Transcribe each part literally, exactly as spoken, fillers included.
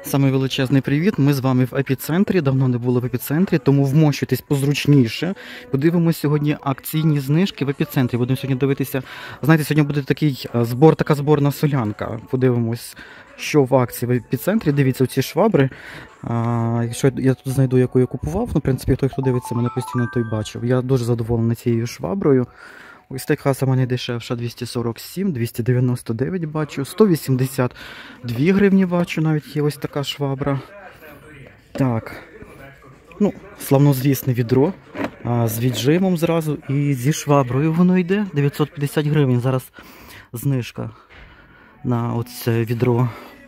Самий величезний привіт. Ми з вами в епіцентрі. Давно не було в епіцентрі, тому вмощуйтесь позручніше. Подивимось сьогодні акційні знижки в епіцентрі. Будемо сьогодні дивитися. Знаєте, сьогодні буде такий збор, така зборна солянка. Подивимось, що в акції в епіцентрі. Дивіться, оці швабри. А, якщо я тут знайду, яку я купував, ну, в принципі, той, хто дивиться, мене постійно той бачив. Я дуже задоволений цією шваброю. Ось така сама найдешевша, двісті сорок сім, двісті дев'яносто дев'ять бачу, сто вісімдесят дві гривні бачу, навіть є ось така швабра. Так, ну, славнозвісне відро, а, з віджимом зразу і зі шваброю воно йде, дев'ятсот п'ятдесят гривень, зараз знижка на оце відро.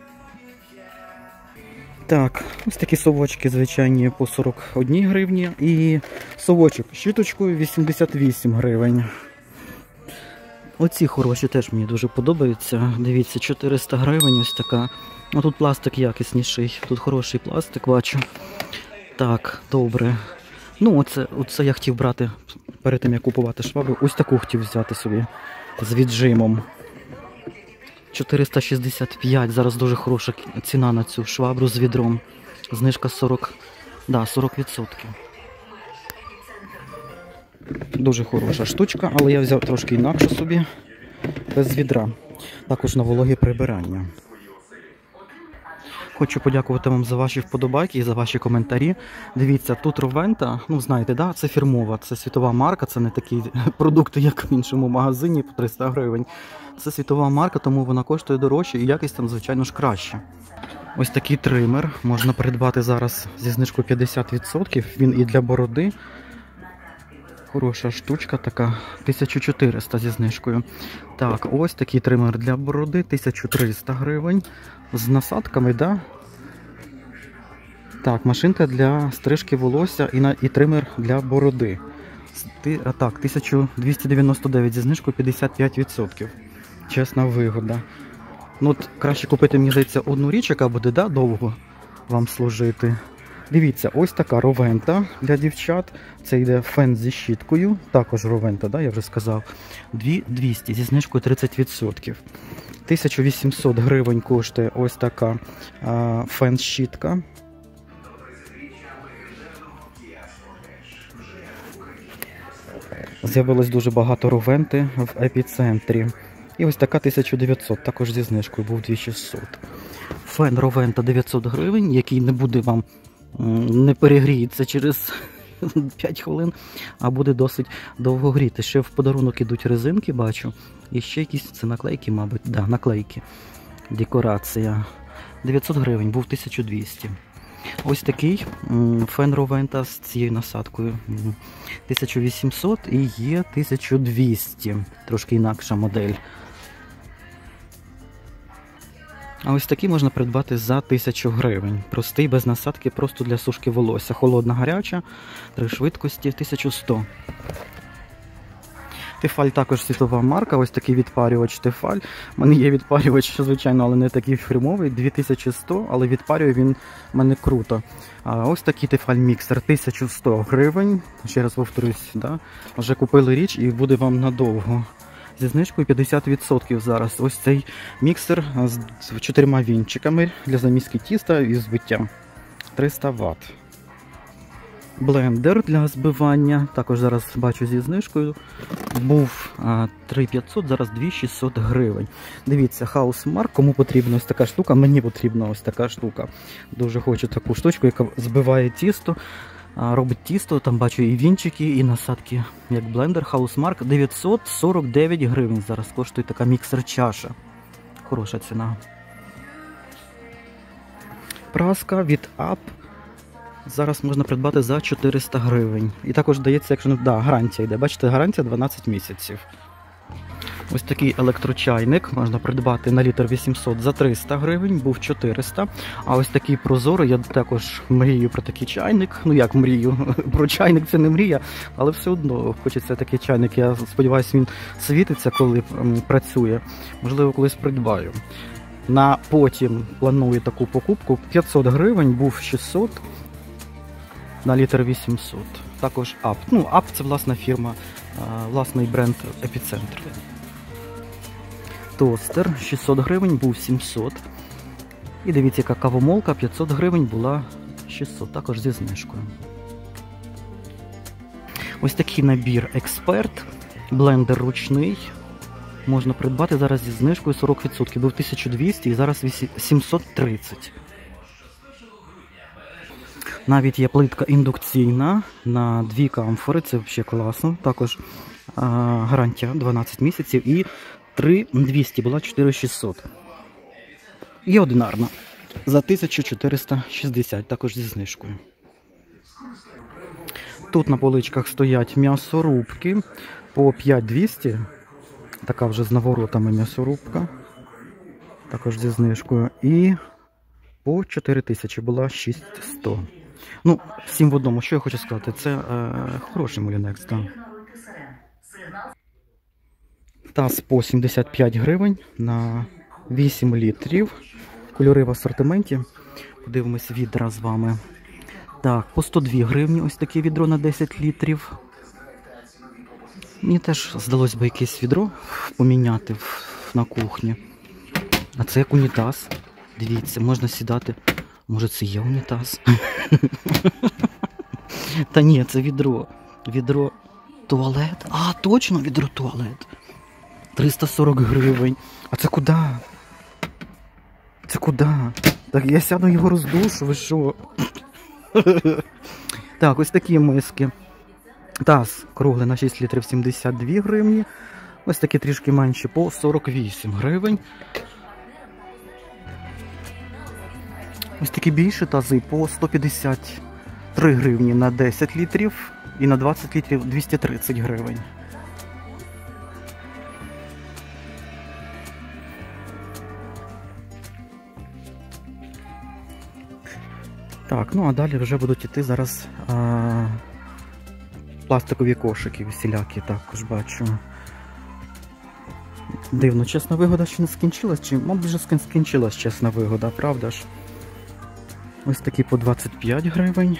Так, ось такі совочки звичайні по сорок одній гривні і совочок з щіточкою вісімдесят вісім гривень. Оці хороші теж мені дуже подобаються. Дивіться, чотириста гривень ось така. Ну тут пластик якісніший, тут хороший пластик бачу. Так, добре. Ну оце, оце я хотів брати перед тим як купувати швабру. Ось таку хотів взяти собі з віджимом. чотириста шістдесят п'ять, зараз дуже хороша ціна на цю швабру з відром. Знижка сорок, да, сорок відсотків. Дуже хороша штучка, але я взяв трошки інакше собі, без відра. Також на вологе прибирання. Хочу подякувати вам за ваші вподобайки і за ваші коментарі. Дивіться, тут Ровента, ну знаєте, да, це фірмова, це світова марка, це не такі продукти, як в іншому магазині по триста гривень. Це світова марка, тому вона коштує дорожче і якість там, звичайно ж, краще. Ось такий тример можна придбати зараз зі знижкою п'ятдесят відсотків, він і для бороди. Хороша штучка така, тисяча чотириста зі знижкою. Так, ось такий тример для бороди, тисяча триста гривень. З насадками, да? Так, машинка для стрижки волосся і, на, і тример для бороди. Ти, а, так, тисяча двісті дев'яносто дев'ять зі знижкою п'ятдесят п'ять відсотків. Чесна вигода. Ну, от краще купити, мені здається, одну річ, яка буде, да, довго вам служити. Дивіться, ось така Ровента для дівчат. Це йде фен зі щіткою. Також Ровента, да, я вже сказав. двісті зі знижкою тридцять відсотків. тисяча вісімсот гривень коштує ось така а, фен-щітка. З'явилось дуже багато Ровенти в епіцентрі. І ось така тисяча дев'ятсот, також зі знижкою, був дві тисячі шістсот. Фен Ровента дев'ятсот гривень, який не буде вам, не перегріється через п'ять хвилин, а буде досить довго гріти. Ще в подарунок ідуть резинки, бачу. І ще якісь, це наклейки, мабуть, да, наклейки. Декорація. дев'ятсот гривень, був тисяча двісті. Ось такий фен Ровента з цією насадкою. тисяча вісімсот і є тисяча двісті. Трошки інакша модель. А ось такий можна придбати за тисячу гривень. Простий, без насадки, просто для сушки волосся. Холодна, гаряча, три швидкості, тисяча сто. Тефаль також світова марка, ось такий відпарювач Тефаль. У мене є відпарювач, звичайно, але не такий фірмовий, дві тисячі сто, але відпарює він в мене круто. А ось такий Тефаль міксер, тисяча сто гривень. Ще раз повторюсь, да? Вже купили річ і буде вам надовго. Зі знижкою п'ятдесят відсотків зараз. Ось цей міксер з чотирма вінчиками для заміски тіста і збиття. триста ватт. Блендер для збивання, також зараз бачу зі знижкою, був три тисячі п'ятсот, зараз дві тисячі шістсот гривень. Дивіться, Housemarque, кому потрібна ось така штука, мені потрібна ось така штука. Дуже хочу таку штучку, яка збиває тісто, робить тісто, там бачу і вінчики, і насадки, як блендер. Housemarque, дев'ятсот сорок дев'ять гривень зараз коштує така міксер-чаша. Хороша ціна. Праска від ап. Зараз можна придбати за чотириста гривень. І також дається, якщо не... Да, гарантія йде. Бачите, гарантія дванадцять місяців. Ось такий електрочайник можна придбати на літр вісімсот за триста гривень, був чотириста. А ось такий прозорий, я також мрію про такий чайник. Ну як мрію, про чайник це не мрія, але все одно хочеться такий чайник. Я сподіваюся, він світиться, коли працює. Можливо, колись придбаю. На потім планую таку покупку. п'ятсот гривень, був шістсот. На літр вісімсот. Також ап. Ну, ап це власна фірма, власний бренд Епіцентр. Тостер шістсот гривень, був сімсот. І дивіться, яка кавомолка, п'ятсот гривень була шістсот, також зі знижкою. Ось такий набір Експерт, блендер ручний. Можна придбати зараз зі знижкою сорок відсотків. Був тисяча двісті і зараз сімсот тридцять. Навіть є плитка індукційна на дві камфори, це взагалі класно. Також а, гарантія дванадцять місяців і три тисячі двісті була чотири тисячі шістсот. І одинарна за тисячу чотириста шістдесят, також зі знижкою. Тут на поличках стоять м'ясорубки по п'ять тисяч двісті. Така вже з наворотами м'ясорубка. Також зі знижкою. І по чотири тисячі була шість тисяч сто. Ну, всім в одному. Що я хочу сказати? Це е, хороший мулінекс, так. Таз по сімдесят п'ять гривень на вісім літрів. Кольори в асортименті. Подивимось відра з вами. Так, по сто дві гривні ось таке відро на десять літрів. Мені теж здалось би якесь відро поміняти на кухні. А це як унітаз. Дивіться, можна сідати. Може це є унітаз? Та ні, це відро. Відро туалет. А, точно відро туалет. триста сорок гривень. А це куди? Це куди? Так я сяду його роздушу, ви що? Так, ось такі миски. Таз круглий на шість літрів сімдесят дві гривні. Ось такі трішки менші по сорок вісім гривень. Ось такі більші тази по сто п'ятдесят три гривні на десять літрів і на двадцять літрів двісті тридцять гривень. Так, ну а далі вже будуть іти зараз а, пластикові кошики всілякі, також бачу. Дивно, чесна вигода ще не скінчилась, чи, мабуть, вже скінчилась чесна вигода, правда ж? Ось такі по двадцять п'ять гривень.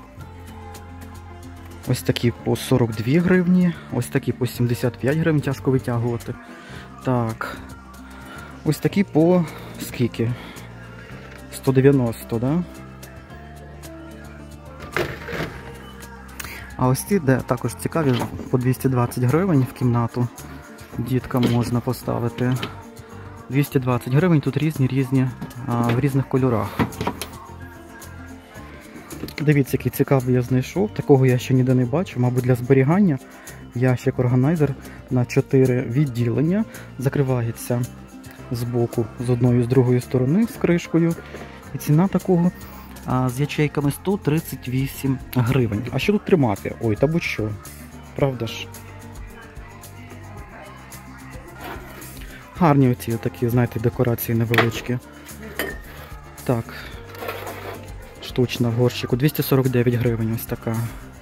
Ось такі по сорок дві гривні. Ось такі по сімдесят п'ять гривень, тяжко витягувати. Так. Ось такі по скільки? сто дев'яносто, да? А ось ці, де також цікаві, по двісті двадцять гривень в кімнату діткам можна поставити. двісті двадцять гривень, тут різні, різні, а, в різних кольорах. Дивіться, який цікавий я знайшов. Такого я ще ніде не бачив. Мабуть, для зберігання ящик-органайзер на чотири відділення. Закривається з боку, з одної і з другої сторони, з кришкою. І ціна такого а, з ячейками сто тридцять вісім гривень. А що тут тримати? Ой, та будь-що. Правда ж? Гарні оці такі, знаєте, декорації невеличкі. Так. Штучна в горщику. двісті сорок дев'ять гривень ось така.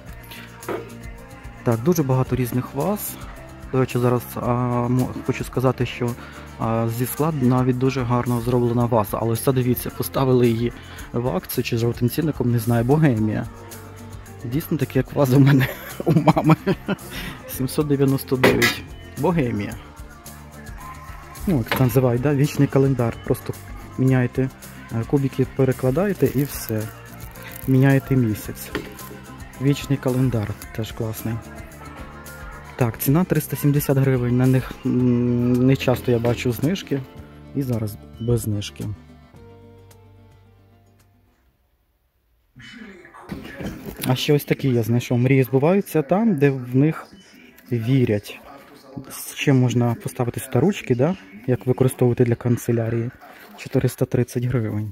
Так, дуже багато різних ваз. До речі, зараз а, хочу сказати, що а, зі складу навіть дуже гарно зроблена ваза. Але ось це, дивіться, поставили її в акцію чи жовтим цінником, не знаю, Богемія. Дійсно такі, як ваза у мене, у мами. сімсот дев'яносто дев'ять. Богемія. Ну, як це називають, да? Вічний календар. Просто міняєте кубики, перекладаєте і все. Міняєте місяць. Вічний календар. Теж класний. Так, ціна триста сімдесят гривень. На них не часто я бачу знижки. І зараз без знижки. А ще ось такі я знайшов. Мрії збуваються там, де в них вірять. З чим можна поставити сюди ручки, да? Як використовувати для канцелярії. чотириста тридцять гривень.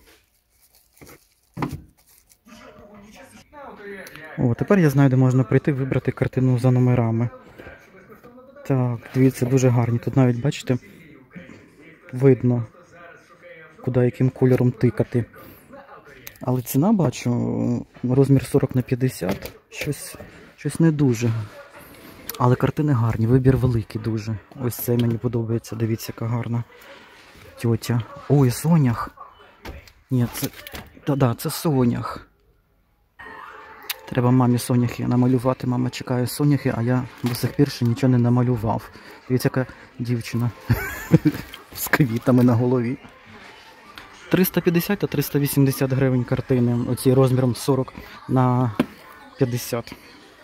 О, тепер я знаю, де можна прийти вибрати картину за номерами. Так, дивіться, дуже гарні. Тут навіть, бачите, видно, куди яким кольором тикати. Але ціна, бачу, розмір сорок на п'ятдесят, щось, щось не дуже. Але картини гарні, вибір великий дуже. Ось цей мені подобається, дивіться, яка гарна тьотя. Ой, сонях. Ні, це, та-да, це сонях. Треба мамі соняхи намалювати. Мама чекає соняхи, а я до сих пір ще нічого не намалював. Дивіться, яка дівчина з квітами на голові. триста п'ятдесят та триста вісімдесят гривень картини. Оці розміром сорок на п'ятдесят.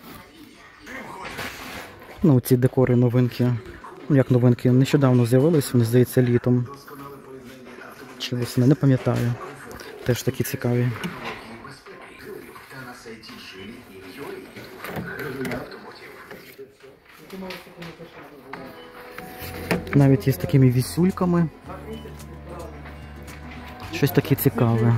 Ну, ці декори новинки. Ну, як новинки, нещодавно з'явились, вони, здається, літом. Чи весни, не пам'ятаю. Теж такі цікаві. Навіть є з такими вісюльками. Щось таке цікаве.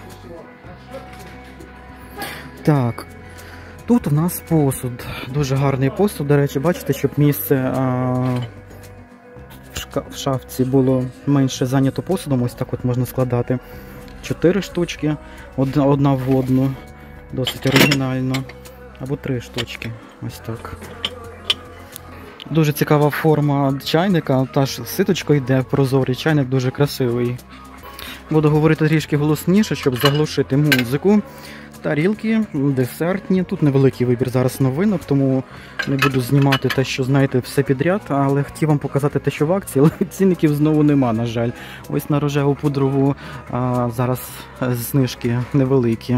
Так. Тут у нас посуд. Дуже гарний посуд. До речі, бачите, щоб місце а, в, шка в шафці було менше зайнято посудом. Ось так от можна складати. Чотири штучки. Одна, одна в одну. Досить оригінально. Або три штучки. Ось так. Дуже цікава форма чайника. Та ж ситочко йде прозорий. Чайник дуже красивий. Буду говорити трішки голосніше, щоб заглушити музику. Тарілки, десертні. Тут невеликий вибір зараз новинок, тому не буду знімати те, що, знаєте, все підряд, але хотів вам показати те, що в акції, але цінників знову нема, на жаль. Ось на рожеву пудрову а, зараз знижки невеликі.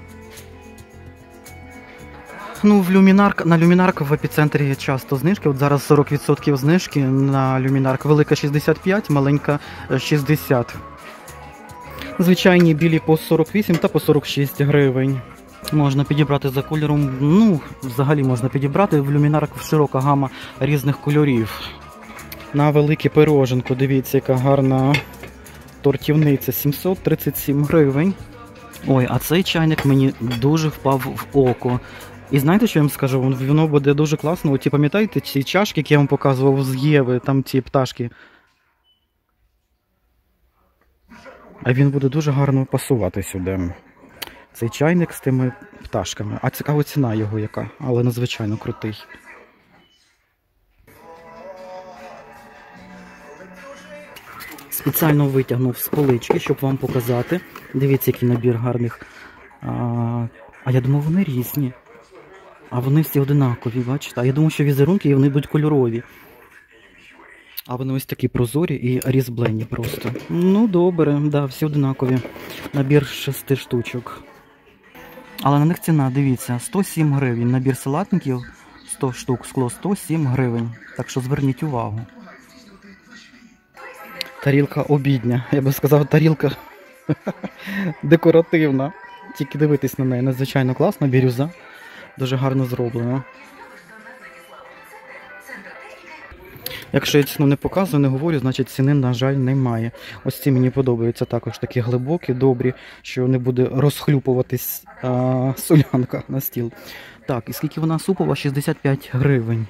Ну, в люмінарк, на люмінарк в епіцентрі часто знижки. От зараз сорок відсотків знижки на люмінарк. Велика шістдесят п'ять, маленька шістдесят. Звичайні білі по сорок вісім та по сорок шість гривень. Можна підібрати за кольором, ну, взагалі можна підібрати. В люмінарк широка гама різних кольорів. На велике пироженко, дивіться, яка гарна тортівниця, сімсот тридцять сім гривень. Ой, а цей чайник мені дуже впав в око. І знаєте, що я вам скажу? Воно буде дуже класно. Оті, пам'ятаєте, ці чашки, які я вам показував з Єви, там ті пташки. А він буде дуже гарно пасувати сюди. Цей чайник з тими пташками. А цікава ціна його яка, але надзвичайно крутий. Спеціально витягнув з полички, щоб вам показати. Дивіться, який набір гарних. А, а я думав, вони різні. А вони всі одинакові, бачите? А я думав, що візерунки і вони будуть кольорові. А вони ось такі прозорі і різблені просто. Ну, добре, да, всі одинакові. Набір шести штучок. Але на них ціна, дивіться, сто сім гривень. Набір салатників, сто штук, скло сто сім гривень. Так що зверніть увагу. Тарілка обідня. Я би сказав, тарілка декоративна. Тільки дивитись на неї. Надзвичайно класно, бірюза. Дуже гарно зроблено. Якщо я ціну не показую, не говорю, значить ціни, на жаль, немає. Ось ці мені подобаються також такі глибокі, добрі, що не буде розхлюпуватись а, солянка на стіл. Так, і скільки вона супова? шістдесят п'ять гривень.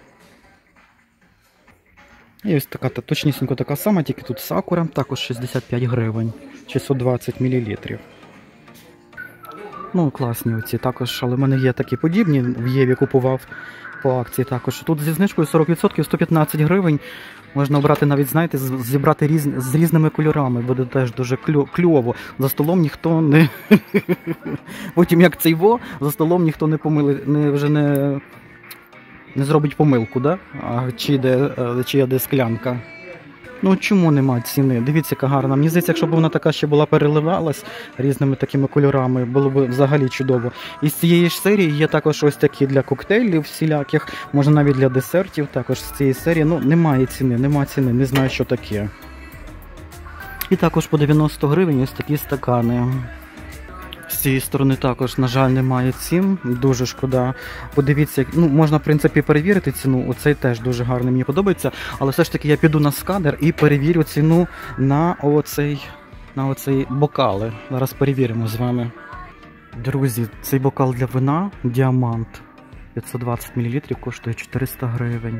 І ось така, точнісінько така сама, тільки тут сакура, також шістдесят п'ять гривень, шістсот двадцять мілілітрів. Ну, класні оці також, але в мене є такі подібні, в Єві купував по акції також. Тут зі знижкою сорок відсотків, сто п'ятнадцять гривень. Можна обрати навіть, знаєте, зібрати різ... з різними кольорами. Буде теж дуже кльово. За столом ніхто не... Потім як цей во, за столом ніхто не помили... не, вже не... не зробить помилку, да? А чи де, чи де склянка. Ну чому нема ціни? Дивіться, яка гарна. Мені здається, якщо б вона така ще була переливалась різними такими кольорами, було б взагалі чудово. Із цієї ж серії є також ось такі для коктейлів всіляких, може навіть для десертів, також з цієї серії. Ну, немає ціни, нема ціни, не знаю, що таке. І також по дев'яносто гривень ось такі стакани. З цієї сторони також, на жаль, немає цін, дуже шкода. Подивіться, ну, можна, в принципі, перевірити ціну, оцей теж дуже гарний, мені подобається, але все ж таки я піду на сканер і перевірю ціну на оцей, на оцей бокали. Зараз перевіримо з вами. Друзі, цей бокал для вина, діамант, п'ятсот двадцять мілілітрів, коштує чотириста гривень.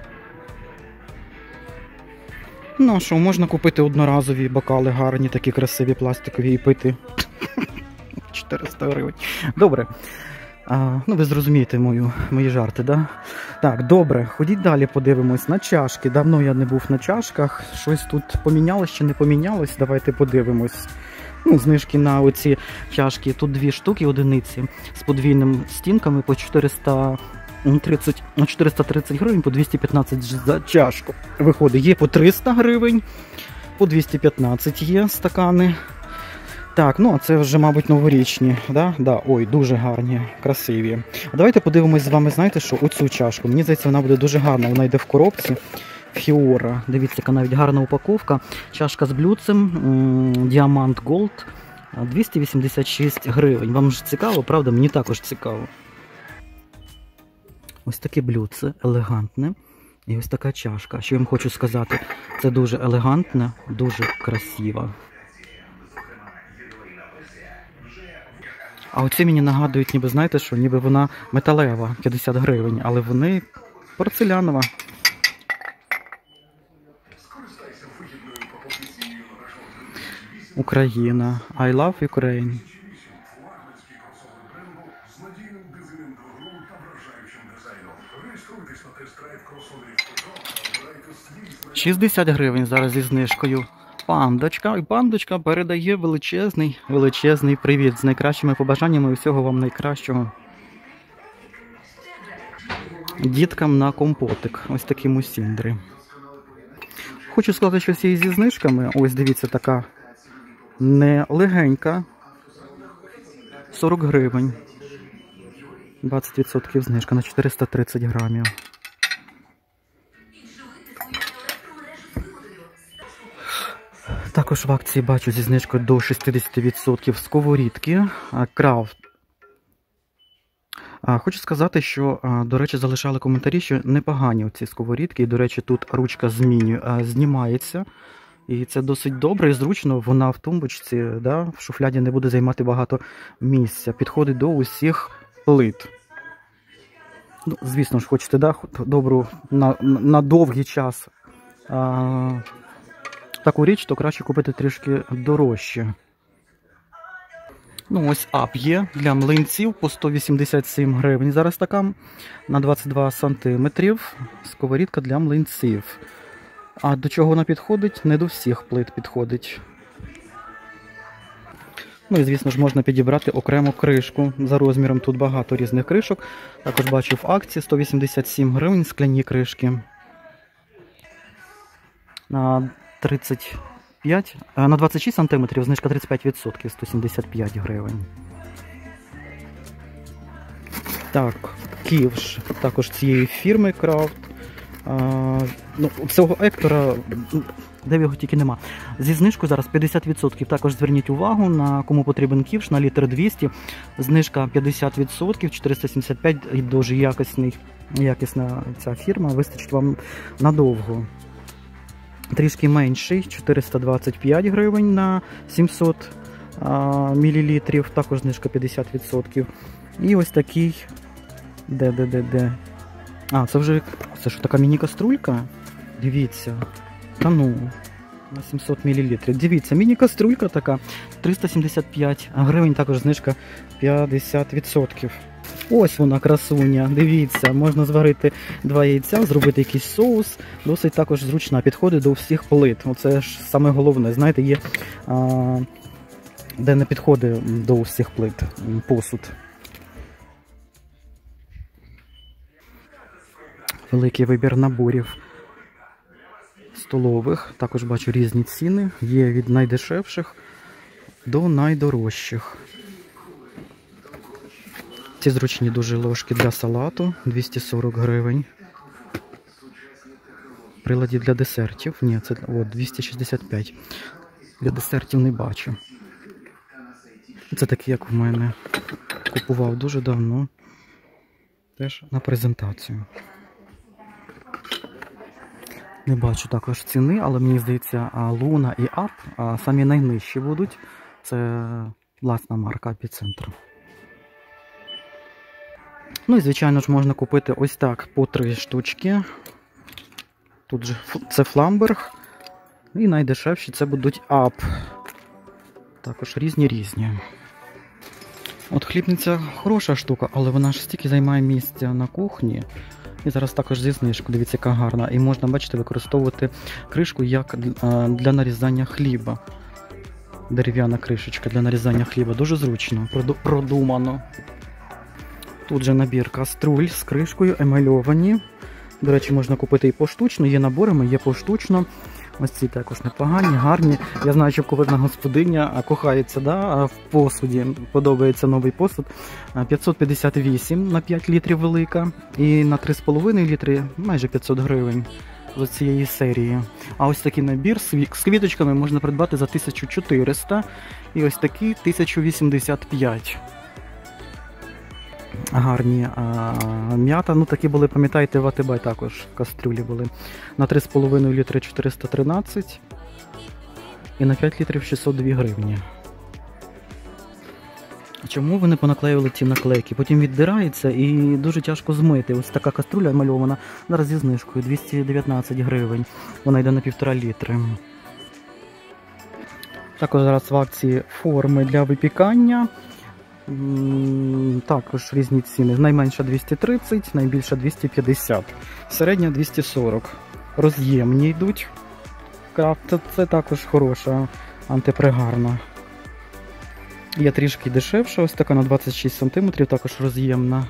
Ну, що, можна купити одноразові бокали гарні, такі красиві, пластикові і пити. чотириста гривень. Добре. А, ну, ви зрозумієте мою, мої жарти, да? Так, добре. Ходіть далі, подивимось на чашки. Давно я не був на чашках. Щось тут помінялось чи не помінялось? Давайте подивимось. Ну, знижки на оці чашки. Тут дві штуки, одиниці з подвійними стінками по чотириста тридцять, чотириста тридцять гривень, по двісті п'ятнадцять за чашку. Виходить, є по триста гривень, по двісті п'ятнадцять є стакани. Так, ну це вже, мабуть, новорічні. Да? Да. Ой, дуже гарні, красиві. А давайте подивимось з вами, знаєте що, оцю чашку. Мені здається, вона буде дуже гарна. Вона йде в коробці. Фіора. Дивіться, яка навіть гарна упаковка. Чашка з блюдцем. Діамант Голд. двісті вісімдесят шість гривень. Вам ж цікаво, правда? Мені також цікаво. Ось таке блюдце, елегантне. І ось така чашка. Що я вам хочу сказати? Це дуже елегантна, дуже красива. А оці мені нагадують, ніби, знаєте що, ніби вона металева, п'ятдесят гривень, але вони порцелянова. Україна. I love Ukraine. шістдесят гривень зараз зі знижкою. Пандочка. І пандочка передає величезний, величезний привіт з найкращими побажаннями і всього вам найкращого. Діткам на компотик. Ось такі мусіндри. Хочу сказати, що всі зі знижками. Ось дивіться, така не легенька. сорок гривень. двадцять відсотків знижка на чотириста тридцять грамів. Також в акції бачу зі знижкою до шістдесят відсотків сковорідки Крафт. Хочу сказати, що, до речі, залишали коментарі, що непогані ці сковорідки. І, до речі, тут ручка змінює, знімається. І це досить добре і зручно. Вона в тумбочці, да, в шуфляді не буде займати багато місця. Підходить до усіх плит. Ну, звісно ж, хочете, да, добру на, на довгий час а, таку річ, то краще купити трішки дорожче. Ну, ось ап є для млинців по сто вісімдесят сім гривень. Зараз така на двадцять два сантиметрів сковорідка для млинців. А до чого вона підходить? Не до всіх плит підходить. Ну і, звісно ж, можна підібрати окрему кришку. За розміром тут багато різних кришок. Також бачу в акції сто вісімдесят сім гривень скляні кришки. На тридцять п'ять, на двадцять шість сантиметрів знижка тридцять п'ять відсотків, сто сімдесят п'ять гривень. Так, ківш, також цієї фірми Крафт. А, ну, цього Ектора, де його тільки нема. Зі знижкою зараз п'ятдесят відсотків. Також зверніть увагу, на кому потрібен ківш на літр двісті. Знижка п'ятдесят відсотків, чотириста сімдесят п'ять, дуже якісний, якісна ця фірма, вистачить вам надовго. Трішки менший, чотириста двадцять п'ять гривень на сімсот мілілітрів, також знижка п'ятдесят відсотків. І ось такий, де, де, де, де. А, це вже, це що, така міні-каструлька? Дивіться, та ну, на сімсот мілілітрів. Дивіться, міні-каструлька така, триста сімдесят п'ять гривень, також знижка п'ятдесят відсотків. Ось вона, красуня, дивіться, можна зварити два яйця, зробити якийсь соус, досить також зручна, підходить до всіх плит. Оце ж саме головне, знаєте, є, а, де не підходить до всіх плит посуд. Великий вибір наборів столових, також бачу різні ціни, є від найдешевших до найдорожчих. Ці зручні дуже ложки для салату, двісті сорок гривень. Приладі для десертів, ні, це о, двісті шістдесят п'ять. Для десертів не бачу. Це такі, як в мене. Купував дуже давно. Теж на презентацію. Не бачу також ціни, але мені здається, Луна і Ап самі найнижчі будуть. Це власна марка Епіцентру. Ну і, звичайно ж, можна купити ось так по три штучки. Тут же це Фламберг. І найдешевші це будуть Ап. Також різні-різні. От хлібниця хороша штука, але вона ж стільки займає місця на кухні. І зараз також зі знижку, дивіться, яка гарна. І можна, бачите, використовувати кришку як для нарізання хліба. Дерев'яна кришечка для нарізання хліба. Дуже зручно, продумано. Тут же набір каструль з кришкою, емальовані. До речі, можна купити і поштучно, є наборами, є поштучно. Ось ці також непогані, гарні. Я знаю, що кухарна господиня кохається, да, в посуді. Подобається новий посуд. п'ятсот п'ятдесят вісім на п'ять літрів велика. І на три з половиною літри майже п'ятсот гривень з цієї серії. А ось такий набір з квіточками можна придбати за тисячу чотириста. І ось такий тисячу вісімдесят п'ять. Гарні а, м'ята, ну такі були, пам'ятаєте, в АТБ також кастрюлі були. На три з половиною літри чотириста тринадцять і на п'ять літрів шістсот дві гривні. Чому вони понаклеювали ці наклейки? Потім віддирається і дуже тяжко змити. Ось така каструля мальована, зараз зі знижкою двісті дев'ятнадцять гривень. Вона йде на півтора літри. Також зараз в акції форми для випікання. Також різні ціни. Найменша двісті тридцять, найбільша двісті п'ятдесят, середня двісті сорок. Роз'ємні йдуть. Крафт це також хороша, антипригарна. Є трішки дешевша, ось така на двадцять шість сантиметрів, також роз'ємна.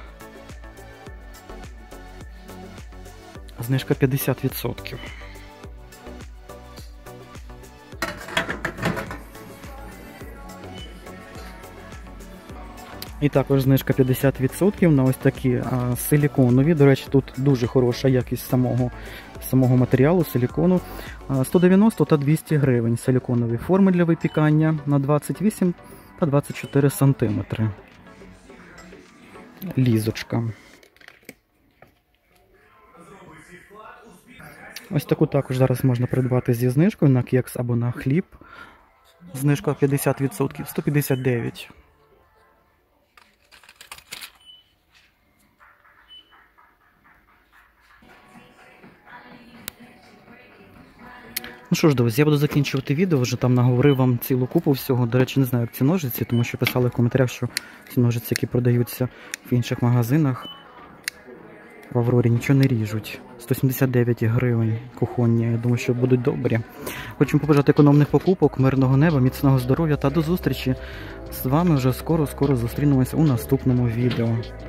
Знижка п'ятдесят відсотків. І також знижка п'ятдесят відсотків на ось такі а, силіконові. До речі, тут дуже хороша якість самого, самого матеріалу, силікону. А, сто дев'яносто та двісті гривень. Силіконові форми для випікання на двадцять вісім та двадцять чотири сантиметри. Лізочка. Ось таку також зараз можна придбати зі знижкою на кекс або на хліб. Знижка п'ятдесят відсотків, сто п'ятдесят дев'ять. Ну що ж, друзі, я буду закінчувати відео, вже там наговорив вам цілу купу всього. До речі, не знаю, як ці ножиці, тому що писали в коментарях, що ці ножиці, які продаються в інших магазинах, в Аврорі, нічого не ріжуть. сто сімдесят дев'ять гривень кухонні, я думаю, що будуть добрі. Хочу побажати економних покупок, мирного неба, міцного здоров'я та до зустрічі. З вами вже скоро-скоро зустрінемося у наступному відео.